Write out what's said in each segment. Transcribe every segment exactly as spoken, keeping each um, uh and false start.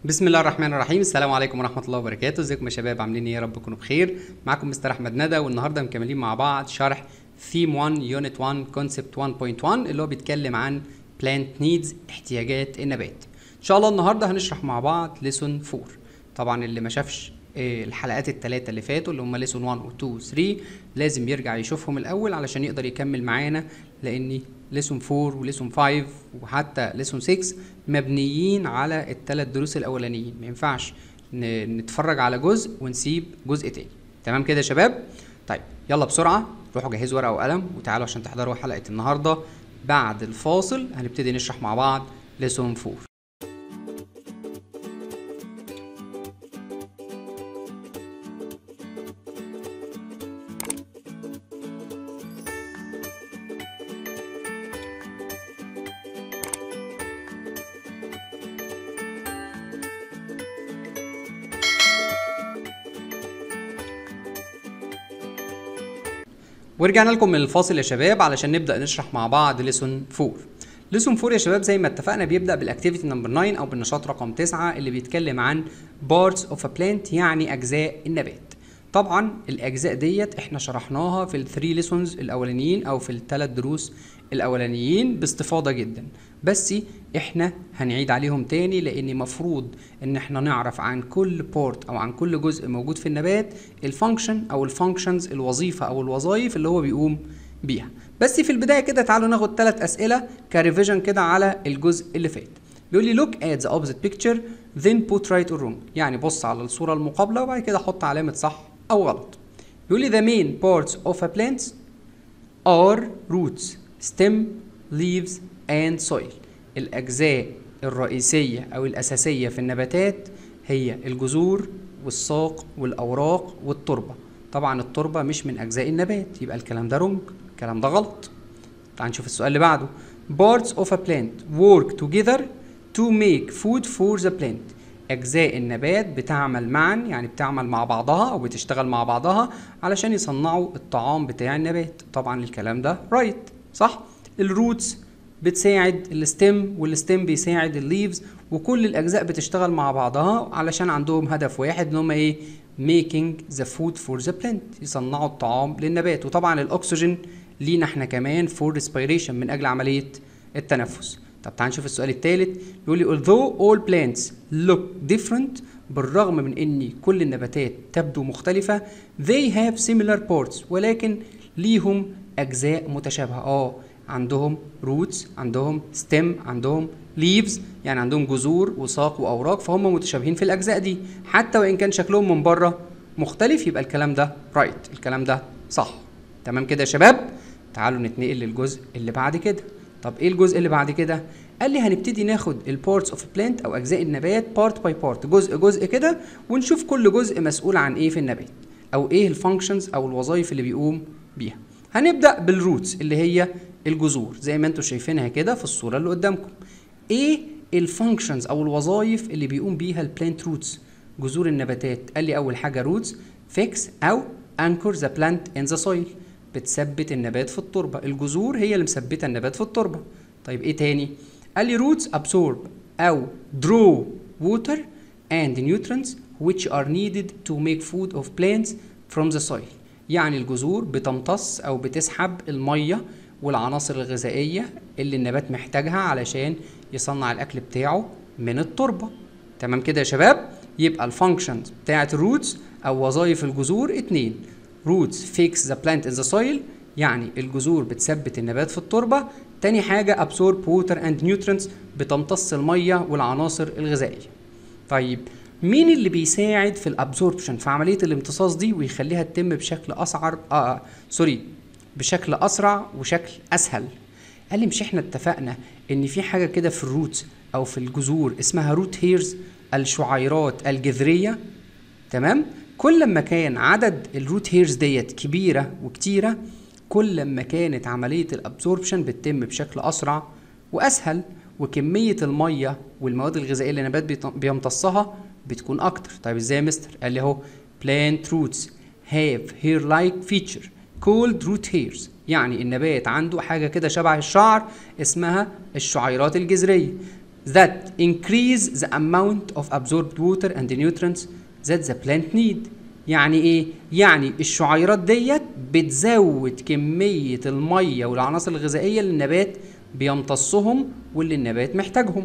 بسم الله الرحمن الرحيم. السلام عليكم ورحمة الله وبركاته. ازيكم يا شباب؟ عاملين ايه؟ يا رب تكونوا بخير. معاكم مستر احمد ندى، والنهارده مكملين مع بعض شرح ثيم واحد يونت واحد كونسبت واحد نقطة واحد اللي هو بيتكلم عن بلانت نيدز، احتياجات النبات. ان شاء الله النهارده هنشرح مع بعض ليسون أربعة. طبعا اللي ما شافش الحلقات الثلاثه اللي فاتوا اللي هم ليسون واحد و اتنين و تلاتة لازم يرجع يشوفهم الاول علشان يقدر يكمل معانا، لان ليسون أربعة وليسون خمسة وحتى ليسون ستة مبنيين على الثلاث دروس الاولانيين. ما ينفعش نتفرج على جزء ونسيب جزء تاني. تمام كده يا شباب؟ طيب يلا بسرعه روحوا جهزوا ورقه وقلم وتعالوا عشان تحضروا حلقه النهارده. بعد الفاصل هنبتدي نشرح مع بعض ليسون أربعة. ورجعنا لكم من الفاصل يا شباب علشان نبدا نشرح مع بعض ليسون أربعة. ليسون أربعة يا شباب زي ما اتفقنا بيبدا بالاكتيفيتي نمبر تسعة او بالنشاط رقم تسعة اللي بيتكلم عن parts of a plant، يعني اجزاء النبات. طبعا الاجزاء ديت احنا شرحناها في الثري ليسونز الاولانيين او في الثلاث دروس الاولانيين باستفاضه جدا، بس احنا هنعيد عليهم تاني لان مفروض ان احنا نعرف عن كل بورت او عن كل جزء موجود في النبات الفانكشن او الفانكشنز، الوظيفه او الوظائف اللي هو بيقوم بيها. بس في البدايه كده تعالوا ناخد ثلاث اسئله كريفيجن كده على الجزء اللي فات. بيقول لي look at the opposite picture then put right or wrong، يعني بص على الصوره المقابله وبعد كده حط علامه صح او غلط. بيقول لي the main parts of a plant are roots, stem, leaves and soil. الأجزاء الرئيسية أو الأساسية في النباتات هي الجذور والساق والأوراق والتربة. طبعا التربة مش من أجزاء النبات، يبقى الكلام ده رونج، الكلام ده غلط. تعال نشوف السؤال اللي بعده. Parts of a plant work together to make food for the plant. أجزاء النبات بتعمل معا، يعني بتعمل مع بعضها أو بتشتغل مع بعضها علشان يصنعوا الطعام بتاع النبات. طبعا الكلام ده رايت، صح. الروتس بتساعد الستيم والستيم بيساعد الليفز، وكل الأجزاء بتشتغل مع بعضها علشان عندهم هدف واحد ان هم ايه؟ making the food for the plant، يصنعوا الطعام للنبات. وطبعا الأكسجين لينا احنا كمان for respiration، من أجل عملية التنفس. طب تعال نشوف السؤال الثالث. بيقول لي although all plants look different، بالرغم من ان كل النباتات تبدو مختلفة، they have similar parts، ولكن ليهم اجزاء متشابهة. اه عندهم roots، عندهم stem، عندهم leaves، يعني عندهم جذور وساق واوراق، فهم متشابهين في الاجزاء دي حتى وان كان شكلهم من بره مختلف. يبقى الكلام ده right، الكلام ده صح. تمام كده يا شباب؟ تعالوا نتنقل للجزء اللي بعد كده. طب ايه الجزء اللي بعد كده؟ قال لي هنبتدي ناخد البارتس اوف بلانت او اجزاء النبات بارت باي بارت، جزء جزء كده، ونشوف كل جزء مسؤول عن ايه في النبات او ايه الفانكشنز او الوظائف اللي بيقوم بيها. هنبدا بالروتس اللي هي الجذور زي ما انتم شايفينها كده في الصوره اللي قدامكم. ايه الفانكشنز او الوظائف اللي بيقوم بيها البلانت روتس، جذور النباتات؟ قال لي اول حاجه روتس فيكس او انكر ذا بلانت ان ذا سويل، بتثبت النبات في التربه. الجذور هي اللي مثبته النبات في التربه. طيب ايه تاني؟ قال لي roots absorb او draw water and nutrients which are needed to make food of plants from the soil، يعني الجذور بتمتص او بتسحب الميه والعناصر الغذائيه اللي النبات محتاجها علشان يصنع الاكل بتاعه من التربه. تمام كده يا شباب؟ يبقى الفانكشنز بتاعت الروتس او وظائف الجذور اتنين. roots fix the plant in the soil، يعني الجذور بتثبت النبات في التربه. تاني حاجه absorb water and nutrients، بتمتص الميه والعناصر الغذائيه. طيب مين اللي بيساعد في الابسوربشن، في عمليه الامتصاص دي ويخليها تتم بشكل اسرع آه سوري بشكل اسرع وشكل اسهل؟ قال لي مش احنا اتفقنا ان في حاجه كده في الروتس او في الجذور اسمها روت هيرز، الشعيرات الجذريه. تمام؟ كل ما كان عدد الروت هيرز ديت كبيره وكتيره، كل ما كانت عمليه الابسوربشن بتتم بشكل اسرع واسهل، وكميه الميه والمواد الغذائيه اللي النبات بيمتصها بتكون اكتر. طيب ازاي يا مستر؟ قال لي اهو plant roots have hair like feature called root hairs، يعني النبات عنده حاجه كده شبه الشعر اسمها الشعيرات الجذريه. that increase the amount of absorbed water and the nutrients that the plant need. يعني ايه؟ يعني الشعيرات ديت بتزود كمية المية والعناصر الغذائية اللي النبات بيمتصهم واللي النبات محتاجهم.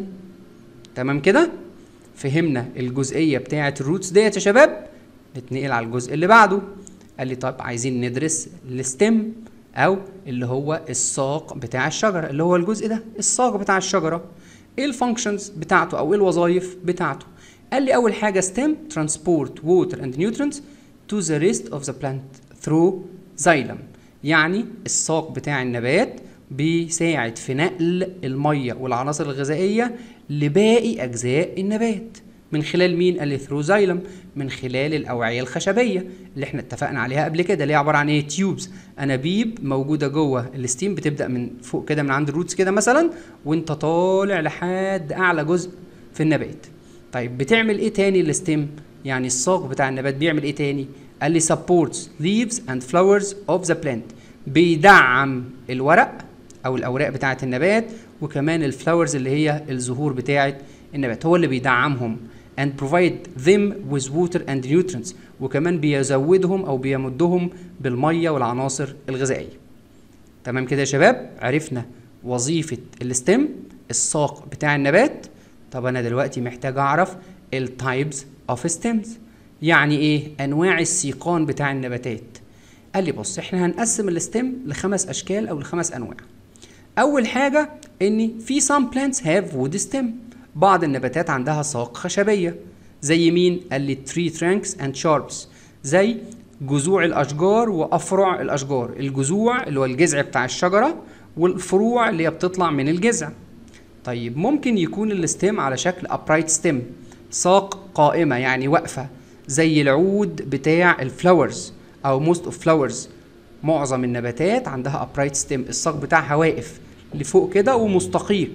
تمام كده؟ فهمنا الجزئية بتاعة الروتس ديت يا شباب. نتنقل على الجزء اللي بعده. قال لي طب عايزين ندرس الستيم او اللي هو الساق بتاع الشجرة، اللي هو الجزء ده الساق بتاع الشجرة. ايه الفانكشنز بتاعته او ايه الوظائف بتاعته؟ قال لي اول حاجة stem transport water and nutrients to the rest of the plant through xylem. يعني الساق بتاع النبات بيساعد في نقل المية والعناصر الغذائية لباقي اجزاء النبات من خلال مين؟ قال لي ثرو زايلم، من خلال الاوعيه الخشبيه اللي احنا اتفقنا عليها قبل كده، اللي هي عباره عن ايه؟ تيوبز، انابيب موجوده جوه الستيم، بتبدا من فوق كده من عند الروتس كده مثلا وانت طالع لحد اعلى جزء في النبات. طيب بتعمل ايه تاني الستيم؟ يعني الساق بتاع النبات بيعمل ايه تاني؟ قال لي supports leaves and flowers of the plant، بيدعم الورق او الاوراق بتاعه النبات وكمان الفلاورز اللي هي الزهور بتاعه النبات، هو اللي بيدعمهم and provide them with water and nutrients، وكمان بيزودهم او بيمدهم بالميه والعناصر الغذائيه. تمام كده يا شباب؟ عرفنا وظيفه الستيم الساق بتاع النبات. طب انا دلوقتي محتاج اعرف التايبس اوف ستيمز، يعني ايه؟ انواع السيقان بتاع النباتات. قال لي بص احنا هنقسم الستيم لخمس اشكال او لخمس انواع. اول حاجه ان في some plants have wood stem، بعض النباتات عندها ساق خشبيه. زي مين؟ قال لي tree trunks and sharps، زي جذوع الاشجار وافرع الاشجار. الجذوع اللي هو الجذع بتاع الشجره، والفروع اللي هي بتطلع من الجذع. طيب ممكن يكون الستيم على شكل upright stem، ساق قائمه يعني واقفه، زي العود بتاع الفلاورز او most of flowers. معظم النباتات عندها upright stem، الساق بتاعها واقف لفوق كده ومستقيم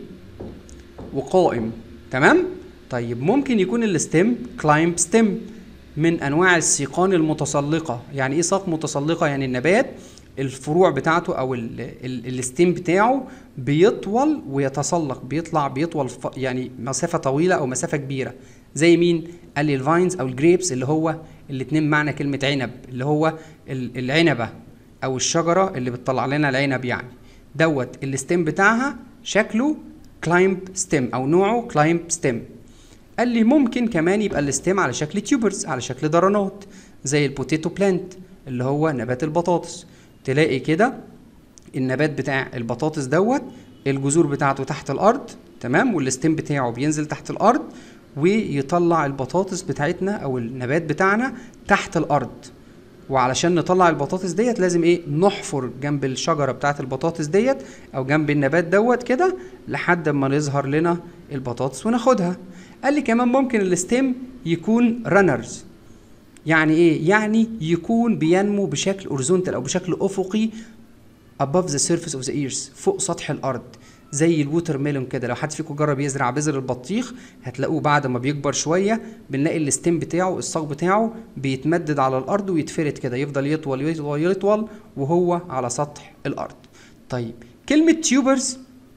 وقائم. تمام؟ طيب ممكن يكون الستيم كلايمب ستيم، من انواع السيقان المتسلقه. يعني ايه ساق متسلقه؟ يعني النبات الفروع بتاعته او الستيم بتاعه بيطول ويتسلق، بيطلع بيطول يعني مسافه طويله او مسافه كبيره. زي مين؟ قال لي الفاينز او الجريبس، اللي هو الاثنين معنى كلمه عنب، اللي هو العنبه او الشجره اللي بتطلع لنا العنب. يعني دوت الستيم بتاعها شكله كلايمب ستيم او نوعه كلايمب ستيم. قال لي ممكن كمان يبقى الستيم على شكل تيوبرز، على شكل ضرنات، زي البوتيتو بلانت اللي هو نبات البطاطس. تلاقي كده النبات بتاع البطاطس دوت الجذور بتاعته تحت الارض، تمام، والستيم بتاعه بينزل تحت الارض ويطلع البطاطس بتاعتنا او النبات بتاعنا تحت الارض. وعلشان نطلع البطاطس ديت لازم ايه؟ نحفر جنب الشجره بتاعت البطاطس ديت او جنب النبات دوت كده لحد ما يظهر لنا البطاطس وناخدها. قال لي كمان ممكن الستيم يكون رانرز. يعني ايه؟ يعني يكون بينمو بشكل اوريزونتال او بشكل افقي above the surface of the earth، فوق سطح الارض، زي الووتر ميلون كده. لو حد فيكم جرب يزرع بذر البطيخ هتلاقوه بعد ما بيكبر شويه بنلاقي الستيم بتاعه الساق بتاعه بيتمدد على الارض ويتفرد كده، يفضل يطول يطول يطول وهو على سطح الارض. طيب كلمه تيوبرز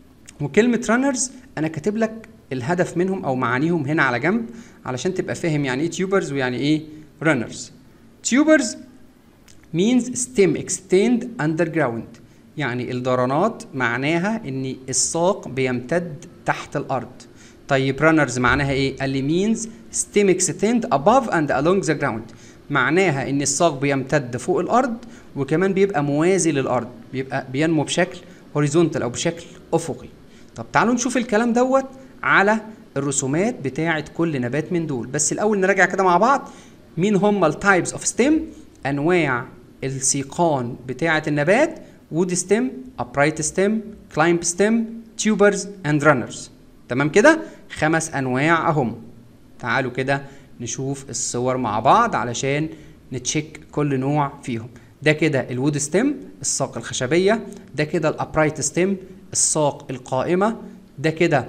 وكلمه رانرز انا كاتب لك الهدف منهم او معانيهم هنا على جنب علشان تبقى فاهم يعني ايه تيوبرز ويعني ايه رانرز. تيوبرز means stem extend underground، يعني الضرنات معناها ان الساق بيمتد تحت الارض. طيب رانرز معناها ايه؟ قال لي means stem extend above and along the ground، معناها ان الساق بيمتد فوق الارض وكمان بيبقى موازي للارض، بيبقى بينمو بشكل هوريزونتال او بشكل افقي. طب تعالوا نشوف الكلام دوت على الرسومات بتاعه كل نبات من دول. بس الاول نراجع كده مع بعض مين هم التايبس اوف ستيم، انواع السيقان بتاعه النبات: wood stem, upright stem, climb stem, tubers and runners. تمام كده؟ خمس انواع اهم. تعالوا كده نشوف الصور مع بعض علشان نتشيك كل نوع فيهم. ده كده الوود ستيم الساق الخشبيه، ده كده الابرايت ستيم الساق القائمه، ده كده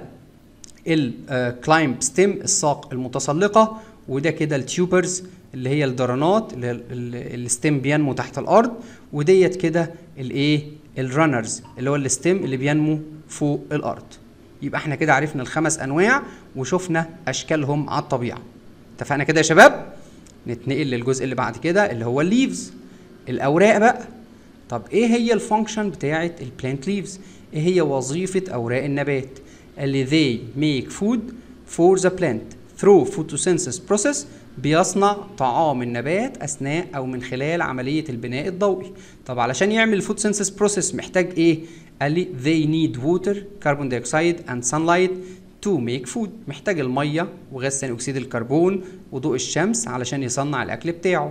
الكلايمب ستيم الساق المتسلقه، وده كده التيوبرز اللي هي الضرنات اللي الستيم بينمو تحت الارض، وديت كده الايه؟ الرانرز اللي هو الستيم اللي بينمو فوق الارض. يبقى احنا كده عرفنا الخمس انواع وشفنا اشكالهم على الطبيعه. اتفقنا كده يا شباب؟ نتنقل للجزء اللي بعد كده اللي هو الليفز، الاوراق بقى. طب ايه هي الفانكشن بتاعه البلانت ليفز؟ ايه هي وظيفه اوراق النبات؟ اللي they make food for the plant through photosynthesis process، بيصنع طعام النبات اثناء او من خلال عمليه البناء الضوئي. طب علشان يعمل الفوتوسينثيسيس بروسيس محتاج ايه؟ قال لي they need water, carbon dioxide and sunlight to make food. محتاج الميه وغاز ثاني اكسيد الكربون وضوء الشمس علشان يصنع الاكل بتاعه.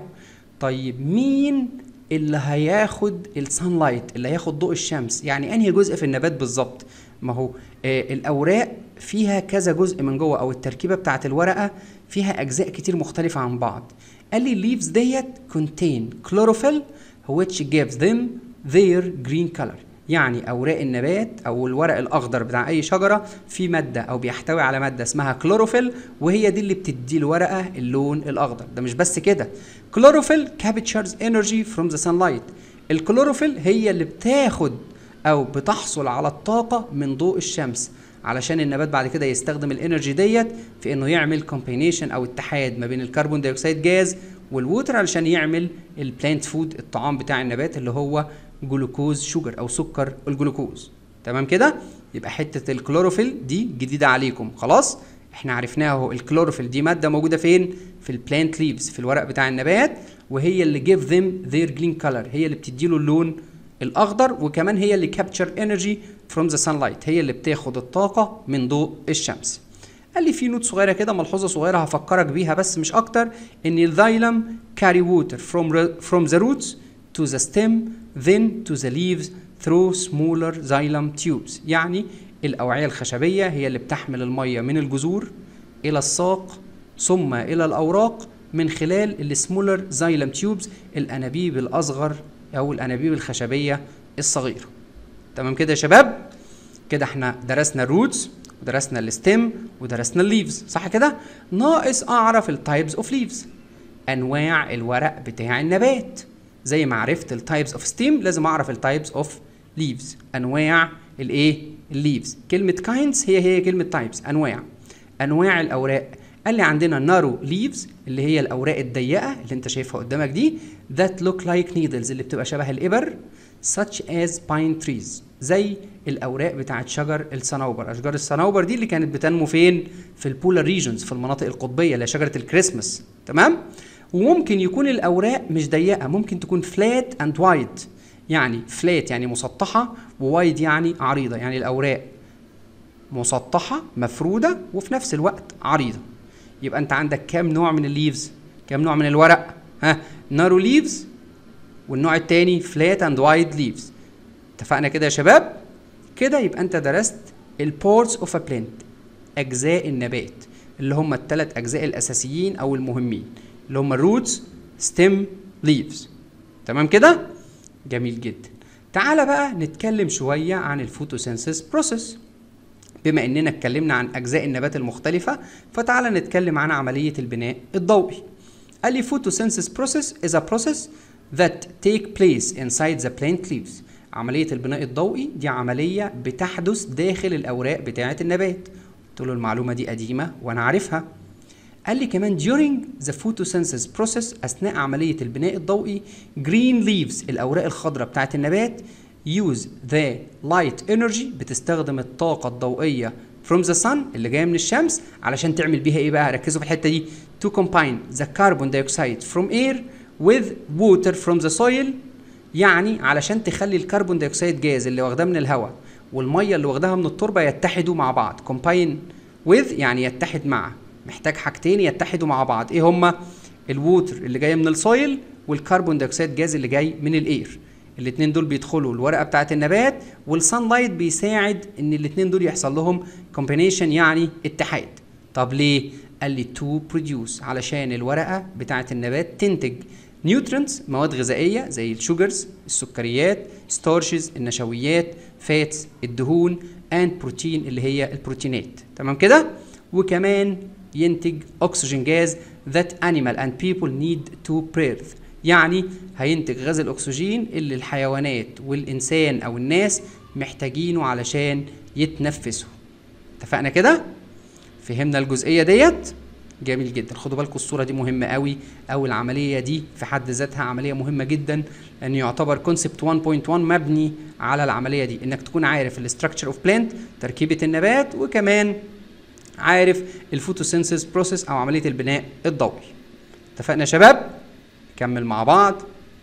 طيب مين اللي هياخد السانلايت، اللي هياخد ضوء الشمس؟ يعني انهي جزء في النبات بالظبط؟ ما هو آه الاوراق فيها كذا جزء من جوه، او التركيبه بتاعه الورقه فيها اجزاء كتير مختلفه عن بعض. قال لي الليفز ديت contain chlorophyll which gives them their green color. يعني اوراق النبات او الورق الاخضر بتاع اي شجره في ماده او بيحتوي على ماده اسمها كلوروفيل، وهي دي اللي بتدي الورقه اللون الاخضر. ده مش بس كده، كلوروفيل captures energy from the sunlight. الكلوروفيل هي اللي بتاخد او بتحصل على الطاقه من ضوء الشمس، علشان النبات بعد كده يستخدم الانرجي ديت في انه يعمل كومبينيشن او اتحاد ما بين الكربون دايوكسيد جاز والووتر علشان يعمل البلانت فود، الطعام بتاع النبات اللي هو جلوكوز شوجر او سكر الجلوكوز. تمام كده؟ يبقى حته الكلوروفيل دي جديده عليكم خلاص. احنا عرفناها اهو. الكلوروفيل دي ماده موجوده فين؟ في البلانت ليفز، في الورق بتاع النبات، وهي اللي give them their green color، هي اللي بتدي له اللون الاخضر، وكمان هي اللي capture energy from the sunlight، هي اللي بتاخد الطاقه من ضوء الشمس. قال لي في نوت صغيره كده، ملحوظه صغيره هفكرك بيها بس مش اكتر، ان الزايلم carry water from from the roots to the stem then to the leaves through smaller xylem tubes. يعني الاوعيه الخشبيه هي اللي بتحمل الميه من الجذور الى الساق ثم الى الاوراق من خلال السمولر زايلم تيوبز، الانابيب الاصغر او الانابيب الخشبيه الصغيره. تمام كده يا شباب؟ كده احنا درسنا الروتس ودرسنا الستيم ودرسنا الليفز، صح كده؟ ناقص اعرف التايبس اوف ليفز، انواع الورق بتاع النبات. زي ما عرفت التايبس اوف ستيم لازم اعرف التايبس اوف ليفز، انواع الايه؟ الليفز. كلمه كايندز هي هي كلمه تايبس، انواع. انواع الاوراق، قال لي عندنا نارو ليفز اللي هي الاوراق الضيقه اللي انت شايفها قدامك دي، that look like needles اللي بتبقى شبه الابر، such as pine trees، زي الاوراق بتاعت شجر الصنوبر. اشجار الصنوبر دي اللي كانت بتنمو فين؟ في البولار ريجونز، في المناطق القطبيه اللي هي شجره الكريسماس. تمام؟ وممكن يكون الاوراق مش ضيقه، ممكن تكون فلات اند وايد. يعني فلات يعني مسطحه، ووايد يعني عريضه، يعني الاوراق مسطحه مفروده وفي نفس الوقت عريضه. يبقى انت عندك كام نوع من الليفز؟ كام نوع من الورق؟ ها، نارو ليفز، والنوع الثاني فلات اند وايد ليفز. اتفقنا كده يا شباب؟ كده يبقى انت درست البورتس اوف ا بلانت، اجزاء النبات، اللي هم الثلاث اجزاء الاساسيين او المهمين، اللي هم الروتس، ستيم، ليفز. تمام كده؟ جميل جدا. تعالى بقى نتكلم شويه عن الفوتوسينثيس بروسيس. بما اننا اتكلمنا عن اجزاء النبات المختلفه، فتعالى نتكلم عن عمليه البناء الضوئي. قال لي photosynthesis process is a process that take place inside the plant leaves. عمليه البناء الضوئي دي عمليه بتحدث داخل الاوراق بتاعه النبات. قلت له المعلومه دي قديمه وانا عارفها. قال لي كمان during the photosynthesis process، اثناء عمليه البناء الضوئي، green leaves الاوراق الخضراء بتاعه النبات use the light energy، بتستخدم الطاقة الضوئية from the sun اللي جاية من الشمس علشان تعمل بيها ايه بقى؟ ركزوا في الحتة دي. to combine the carbon dioxide from air with water from the soil، يعني علشان تخلي الكربون دايوكسيد جاز اللي واخداه من الهواء والمية اللي واخداها من التربة يتحدوا مع بعض. combine with يعني يتحد مع، محتاج حاجتين يتحدوا مع بعض. ايه هما؟ الووتر اللي جاي من السويل والكربون دايوكسيد جاز اللي جاي من الاير. الاثنين دول بيدخلوا الورقه بتاعه النبات، والسان لايت بيساعد ان الاثنين دول يحصل لهم كومبينيشن يعني اتحاد. طب ليه؟ قال لي تو بروديوس، علشان الورقه بتاعه النبات تنتج نيوترينتس مواد غذائيه زي الشوجرز السكريات، ستارشز النشويات، فاتس الدهون، اند بروتين اللي هي البروتينات. تمام كده؟ وكمان ينتج اكسجين جاز that animal and people need to breathe، يعني هينتج غاز الاكسجين اللي الحيوانات والانسان او الناس محتاجينه علشان يتنفسوا. اتفقنا كده؟ فهمنا الجزئيه ديت؟ جميل جدا. خدوا بالكم الصوره دي مهمه قوي، او العمليه دي في حد ذاتها عمليه مهمه جدا، لان يعتبر كونسبت واحد نقطة واحد مبني على العمليه دي، انك تكون عارف الاستراكشر اوف بلانت، تركيبه النبات، وكمان عارف الفوتوسينثيس بروسيس او عمليه البناء الضوئي. اتفقنا يا شباب؟ نكمل مع بعض.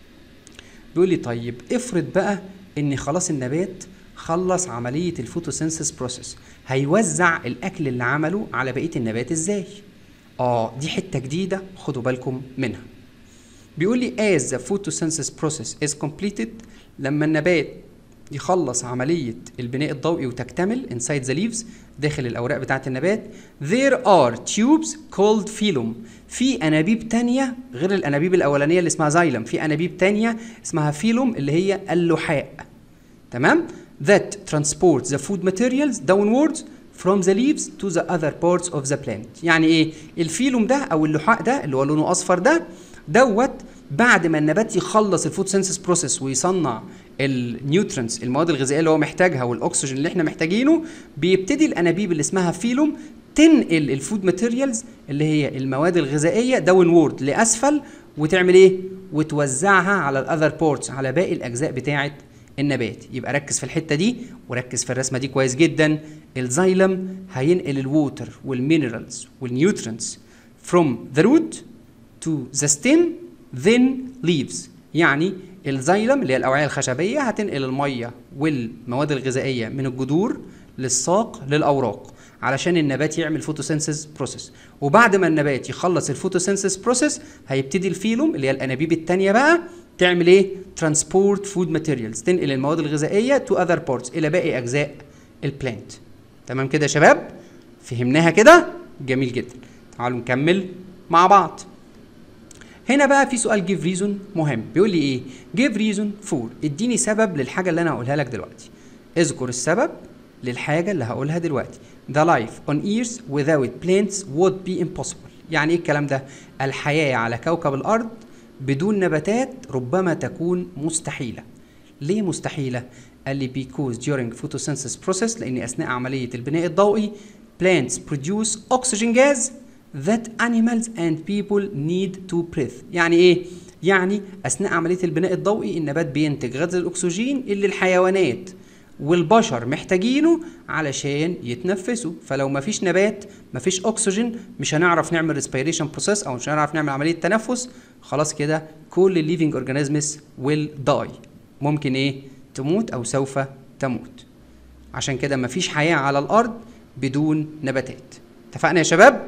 بيقول لي طيب افرض بقى ان خلاص النبات خلص عمليه الفوتوسينثيس بروسيس، هيوزع الاكل اللي عمله على بقيه النبات ازاي؟ اه دي حته جديده خدوا بالكم منها. بيقول لي as the photosynthesis process is completed، لما النبات يخلص عمليه البناء الضوئي وتكتمل inside the leaves داخل الاوراق بتاعه النبات، there are tubes called phylum، في انابيب تانية غير الانابيب الاولانيه اللي اسمها زايلم، في انابيب تانية اسمها فيلوم اللي هي اللحاء. تمام؟ that transports the food materials downwards from the leaves to the other parts of the plant. يعني ايه؟ الفيلوم ده او اللحاء ده اللي هو لونه اصفر ده دوت بعد ما النبات يخلص الفوتوسينثيس بروسيس ويصنع النيوترينتس المواد الغذائيه اللي هو محتاجها والاكسجين اللي احنا محتاجينه، بيبتدي الانابيب اللي اسمها فيلوم تنقل الفود ماتيريالز اللي هي المواد الغذائيه داون وورد لاسفل، وتعمل ايه؟ وتوزعها على الاذر بورتس، على باقي الاجزاء بتاعه النبات. يبقى ركز في الحته دي وركز في الرسمه دي كويس جدا. الزايلم هينقل الووتر والمينرالز والنيوترينتس from the root to the stem then leaves. يعني الزايلم اللي هي الاوعيه الخشبيه هتنقل الميه والمواد الغذائيه من الجذور للساق للاوراق علشان النبات يعمل فوتوسينثيس بروسيس. وبعد ما النبات يخلص الفوتوسينثيس بروسيس هيبتدي الفيلوم اللي هي الانابيب الثانيه بقى تعمل ايه؟ ترانسبورت فود ماتيريالز، تنقل المواد الغذائيه تو اذر بارتس الى باقي اجزاء البلانت. تمام كده يا شباب؟ فهمناها كده؟ جميل جدا. تعالوا نكمل مع بعض. هنا بقى في سؤال جيف ريزون مهم، بيقول لي ايه؟ جيف ريزون فور، اديني سبب للحاجه اللي انا هقولها لك دلوقتي. اذكر السبب للحاجه اللي هقولها دلوقتي. The life on Earth without plants would be impossible. يعني ايه الكلام ده؟ الحياه على كوكب الارض بدون نباتات ربما تكون مستحيله. ليه مستحيله؟ قال لي because during photosynthesis process، لان اثناء عمليه البناء الضوئي plants produce oxygen gas that animals and people need to breathe. يعني ايه؟ يعني اثناء عمليه البناء الضوئي النبات بينتج غاز الاكسجين اللي الحيوانات والبشر محتاجينه علشان يتنفسوا. فلو مفيش نبات مفيش اكسجين مش هنعرف نعمل ريسبيريشن بروسيس او مش هنعرف نعمل عمليه تنفس. خلاص كده كل الليفينج اورجانيزمز ويل داي، ممكن ايه؟ تموت او سوف تموت. عشان كده مفيش حياه على الارض بدون نباتات. اتفقنا يا شباب؟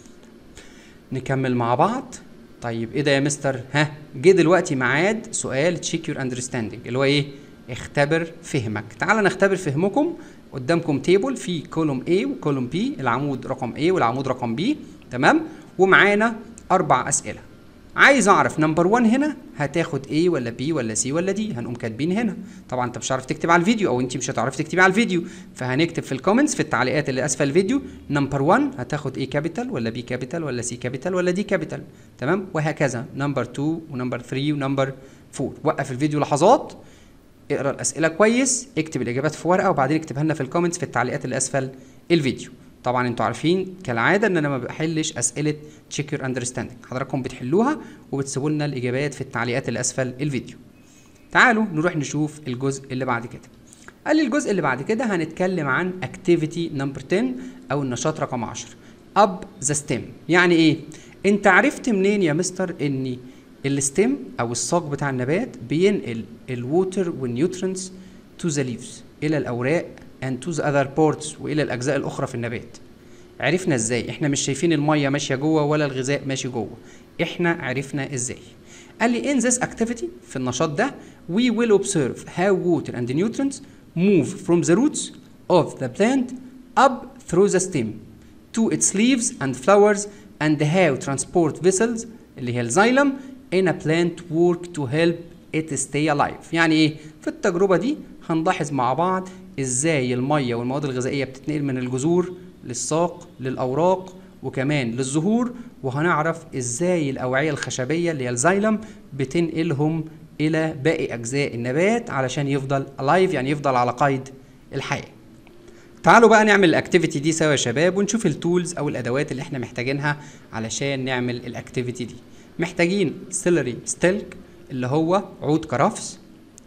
نكمل مع بعض. طيب ايه ده يا مستر؟ ها جه دلوقتي ميعاد سؤال تشيك يور اندرستاندينج اللي هو ايه؟ اختبر فهمك. تعال نختبر فهمكم. قدامكم تيبل فيه كولوم A وكولوم B، العمود رقم A والعمود رقم B. تمام؟ ومعانا اربع اسئله. عايز اعرف نمبر واحد هنا هتاخد A ولا B ولا C ولا D. هنقوم كاتبين هنا. طبعا انت مش هتعرف تكتب على الفيديو او انت مش هتعرفي تكتبي على الفيديو، فهنكتب في الكومنتس في التعليقات اللي اسفل الفيديو نمبر واحد هتاخد A كابيتال ولا B كابيتال ولا C كابيتال ولا D كابيتال. تمام؟ وهكذا نمبر اتنين ونمبر تلاتة ونمبر اربعة. وقف الفيديو لحظات، اقرا الاسئله كويس، اكتب الاجابات في ورقه وبعدين اكتبها لنا في الكومنتس في التعليقات اللي اسفل الفيديو. طبعا انتوا عارفين كالعاده ان انا ما بحلش اسئله تشيك يور اندرستاندينج، حضراتكم بتحلوها وبتسيبوا لنا الاجابات في التعليقات اللي اسفل الفيديو. تعالوا نروح نشوف الجزء اللي بعد كده. قال لي الجزء اللي بعد كده هنتكلم عن اكتيفيتي نمبر عشرة او النشاط رقم عشرة اب ذا ستيم. يعني ايه؟ انت عرفت منين يا مستر ان الستيم او الساق بتاع النبات بينقل الووتر والنيوترينتس تو ذا ليفز الى الاوراق and to the other parts والى الاجزاء الاخرى في النبات؟ عرفنا ازاي؟ احنا مش شايفين الميه ماشيه جوه ولا الغذاء ماشي جوه، احنا عرفنا ازاي؟ قال لي in this activity في النشاط ده we will observe how water and nutrients move from the roots of the plant up through the stem to its leaves and flowers and how transport vessels اللي هي الزايلم in a plant work to help it stay alive. يعني ايه؟ في التجربه دي هنلاحظ مع بعض ازاي الميه والمواد الغذائيه بتتنقل من الجذور للساق للاوراق وكمان للزهور، وهنعرف ازاي الاوعيه الخشبيه اللي هي الزايلم بتنقلهم الى باقي اجزاء النبات علشان يفضل alive، يعني يفضل على قيد الحياه. تعالوا بقى نعمل الاكتيفيتي دي سوا يا شباب، ونشوف التولز او الادوات اللي احنا محتاجينها علشان نعمل الاكتيفيتي دي. محتاجين سيلري ستيلك اللي هو عود كرفس،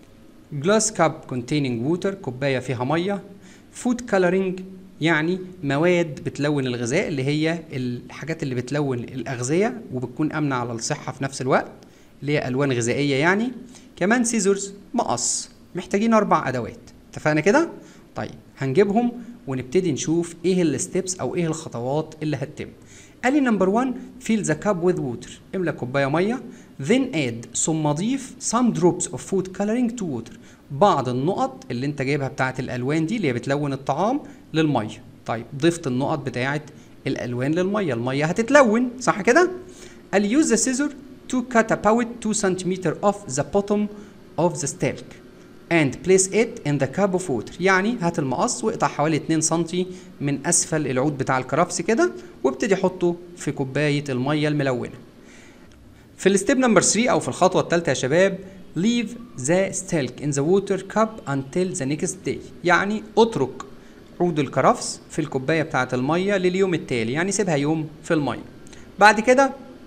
جلاس كاب containing ووتر كوبايه فيها ميه، فود كولرنج يعني مواد بتلون الغذاء اللي هي الحاجات اللي بتلون الاغذيه وبتكون امنه على الصحه في نفس الوقت اللي هي الوان غذائيه يعني. كمان سيزورز مقص. محتاجين اربع ادوات، اتفقنا كده؟ طيب هنجيبهم ونبتدي نشوف ايه الستبس او ايه الخطوات اللي هتتم. قال لي نمبر واحد fill the cup with water، املى كوبايه ميه، then add ثم اضيف some drops of food coloring to water، بعض النقط اللي انت جايبها بتاعه الالوان دي اللي هي بتلون الطعام للميه. طيب ضفت النقط بتاعه الالوان للميه، الميه هتتلون صح كده؟ قال use the scissor to cut about two centimeters off the bottom of the stalk and place it in the cup of water، يعني هات المقص واقطع حوالي اتنين سنتي من اسفل العود بتاع الكرفس كده وابتدي حطه في كوبايه الميه الملونه. في الستيب نمبر تلاتة او في الخطوه الثالثه يا شباب leave the stalk in the water cup until the next day، يعني اترك عود الكرفس في الكوبايه بتاعه الميه لليوم التالي، يعني سيبها يوم في الميه. بعد كده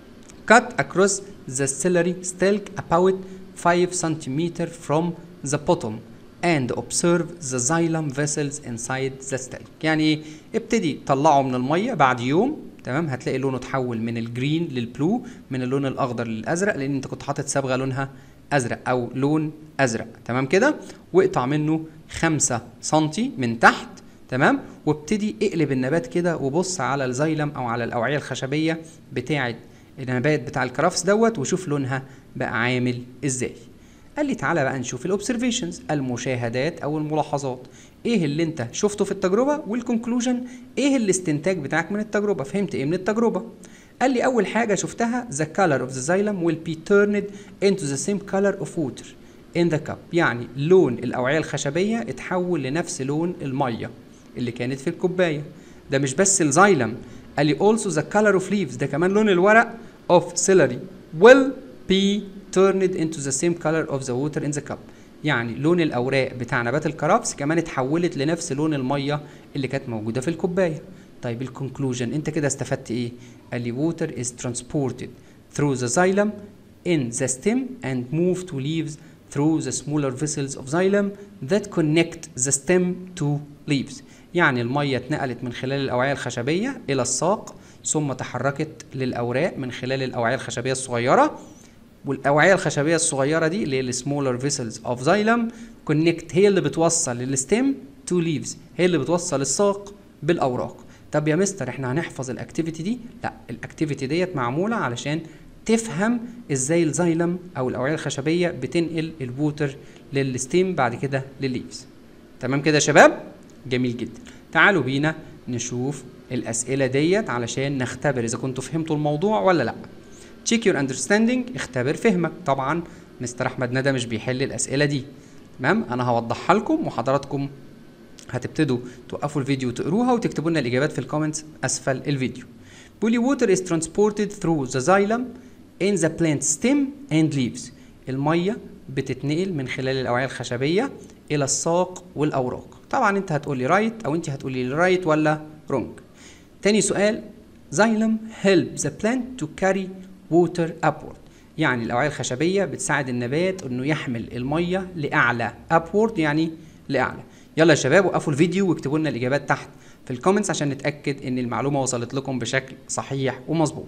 cut across the celery stalk about five centimeters from the bottom and observe the xylem vessels inside the stalk، يعني ايه؟ ابتدي طلعه من الميه بعد يوم، تمام؟ هتلاقي لونه اتحول من الجرين للبلو، من اللون الاخضر للازرق، لان انت كنت حاطط صبغه لونها ازرق او لون ازرق، تمام كده؟ واقطع منه خمسة سنتي من تحت، تمام؟ وابتدي اقلب النبات كده وبص على الزايلم او على الاوعيه الخشبيه بتاعه النبات بتاع الكرفس دوت وشوف لونها بقى عامل ازاي. قال لي تعالى بقى نشوف الاوبسرفيشنز، المشاهدات او الملاحظات، ايه اللي انت شفته في التجربه، والكونكلوجن ايه الاستنتاج بتاعك من التجربه، فهمت ايه من التجربه. قال لي اول حاجه شفتها the color of the xylem will be turned into the same color of water in the cup، يعني لون الاوعيه الخشبيه اتحول لنفس لون الميه اللي كانت في الكوبايه. ده مش بس الزايلم، قال لي also the color of leaves، ده كمان لون الورق of celery will be turned into the same color of the water in the cup، يعني لون الاوراق بتاع نبات الكرفس كمان اتحولت لنفس لون الميه اللي كانت موجوده في الكوبايه. طيب الكونكلوجن انت كده استفدت ايه؟ قال لي water is transported through the xylem in the stem and move to leaves through the smaller vessels of xylem that connect the stem to leaves، يعني الميه اتنقلت من خلال الاوعيه الخشبيه الى الساق ثم تحركت للاوراق من خلال الاوعيه الخشبيه الصغيره، والاوعيه الخشبيه الصغيره دي اللي هي السمولر فيسلز اوف زايلم كونكت هي اللي بتوصل للستيم تو ليفز، هي اللي بتوصل الساق بالاوراق. طب يا مستر احنا هنحفظ الاكتيفيتي دي؟ لا، الاكتيفيتي ديت معموله علشان تفهم ازاي الزايلم او الاوعيه الخشبيه بتنقل الووتر للستيم بعد كده للليفز. تمام كده يا شباب؟ جميل جدا. تعالوا بينا نشوف الاسئله ديت علشان نختبر اذا كنتوا فهمتوا الموضوع ولا لا. check your understanding، اختبر فهمك. طبعا مستر احمد ندى مش بيحل الاسئله دي، تمام؟ انا هوضحها لكم وحضراتكم هتبتدوا توقفوا الفيديو وتقروها وتكتبوا لنا الاجابات في الكومنتس اسفل الفيديو. بيقول لي water is transported through the xylem in the plant stem and leaves، الميه بتتنقل من خلال الاوعيه الخشبيه الى الساق والاوراق. طبعا انت هتقول لي رايت right او انت هتقولي لي رايت right ولا رونج. تاني سؤال xylem help the plant to carry water upward، يعني الاوعيه الخشبيه بتساعد النبات انه يحمل الميه لاعلى، upward يعني لاعلى. يلا يا شباب وقفوا الفيديو واكتبوا لنا الاجابات تحت في الكومنتس عشان نتاكد ان المعلومه وصلت لكم بشكل صحيح ومظبوط.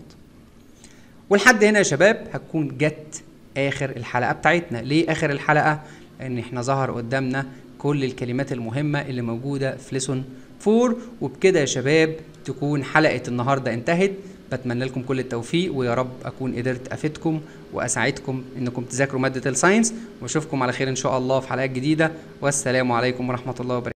ولحد هنا يا شباب هتكون جت اخر الحلقه بتاعتنا. ليه اخر الحلقه؟ لان احنا ظهر قدامنا كل الكلمات المهمه اللي موجوده في ليسون فور. وبكده يا شباب تكون حلقه النهارده انتهت. بتمنى لكم كل التوفيق ويا رب اكون قدرت افيدكم واساعدكم انكم تذاكروا ماده الساينس، واشوفكم على خير ان شاء الله في حلقات جديده، والسلام عليكم ورحمه الله وبركاته.